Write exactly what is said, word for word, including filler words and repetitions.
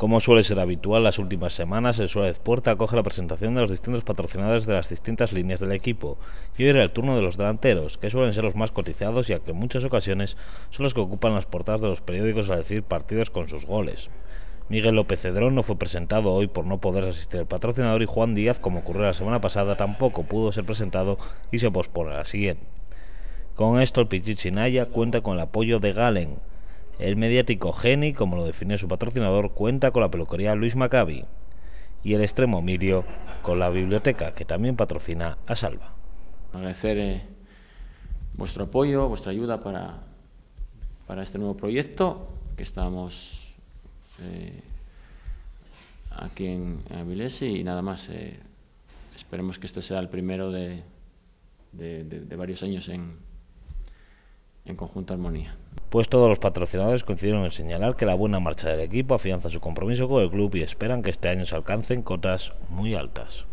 Como suele ser habitual las últimas semanas, el Suárez Puerta acoge la presentación de los distintos patrocinadores de las distintas líneas del equipo, y hoy era el turno de los delanteros, que suelen ser los más cotizados, ya que en muchas ocasiones son los que ocupan las portadas de los periódicos al decir partidos con sus goles. Miguel López Cedrón no fue presentado hoy por no poder asistir al patrocinador, y Juan Díaz, como ocurrió la semana pasada, tampoco pudo ser presentado y se pospone a la siguiente. Con esto, el Pichichi Naya cuenta con el apoyo de Galen. El mediático Geni, como lo definió su patrocinador, cuenta con la peluquería Luis Maccabi, y el extremo Mirio con la biblioteca, que también patrocina a Salva. Agradecer eh, vuestro apoyo, vuestra ayuda para, para este nuevo proyecto que estamos eh, aquí en, en Avilés, y nada más. Eh, esperemos que este sea el primero de, de, de, de varios años en, en conjunta armonía. Pues todos los patrocinadores coincidieron en señalar que la buena marcha del equipo afianza su compromiso con el club y esperan que este año se alcancen cotas muy altas.